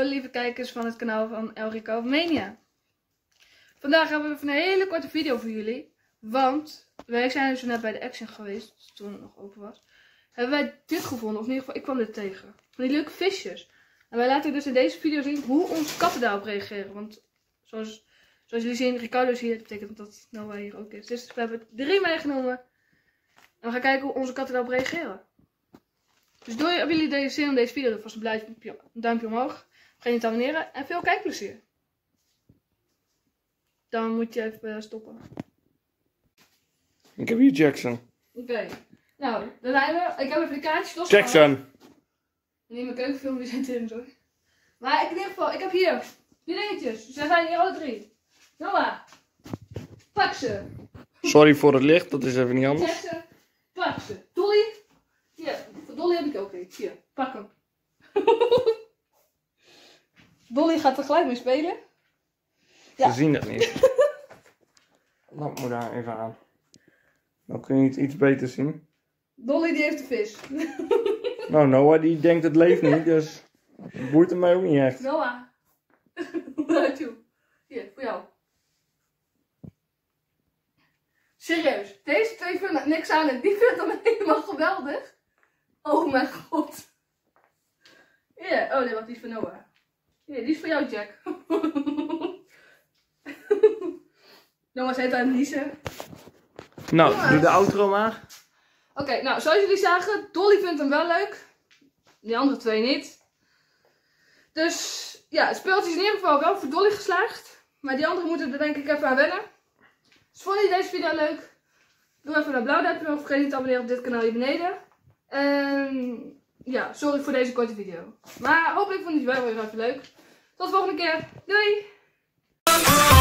lieve kijkers van het kanaal van Elrico Mania. Vandaag hebben we even een hele korte video voor jullie. Want wij zijn dus net bij de Action geweest, toen het nog open was. Hebben wij dit gevonden, of in ieder geval ik kwam dit tegen. Van die leuke visjes. En wij laten dus in deze video zien hoe onze katten daarop reageren. Want zoals jullie zien, Ricardo is hier, dat betekent dat Noah hier ook is. Dus we hebben 3 meegenomen. En we gaan kijken hoe onze katten daarop reageren. Dus hebben jullie deze zin in deze video, dan vast een duimpje omhoog. Vergeet niet te abonneren en veel kijkplezier. Dan moet je even stoppen. Ik heb hier Jackson. Oké. Nou, dan zijn we. Ik heb even de kaartjes losgehaald. Jackson! Nee, mijn keukenfilm die zit erin zo. Maar in ieder geval, ik heb hier 4 dingetjes. Dus wij zijn hier alle 3. Noah, pak ze. Sorry voor het licht, dat is even niet anders. Jackson, pak ze. Dolly. Hier, voor Dolly heb ik ook iets. Hier, pak hem. Dolly gaat er gelijk mee spelen. Ja. Ze zien het niet. Laat me daar even aan. Dan kun je het iets beter zien. Dolly die heeft de vis. Nou, Noah die denkt het leeft niet, dus het boeit hem mij ook niet echt. Noah. Naartoe. Hier, voor jou. Serieus, deze 2 vinden niks aan en die vindt hem helemaal geweldig. Oh mijn god. Hier, oh nee, wat die is voor Noah. Hier, die is voor jou, Jack. Noah zit aan het niezen. Nou, doe de outro maar. Oké, nou, zoals jullie zagen, Dolly vindt hem wel leuk. Die andere 2 niet. Dus ja, het speeltje is in ieder geval wel voor Dolly geslaagd. Maar die anderen moeten er denk ik even aan wennen. Dus vond je deze video leuk? Doe even een blauw duimpje omhoog. Vergeet niet te abonneren op dit kanaal hier beneden. En ja, sorry voor deze korte video. Maar hopelijk vond je het wel weer even leuk. Tot de volgende keer. Doei!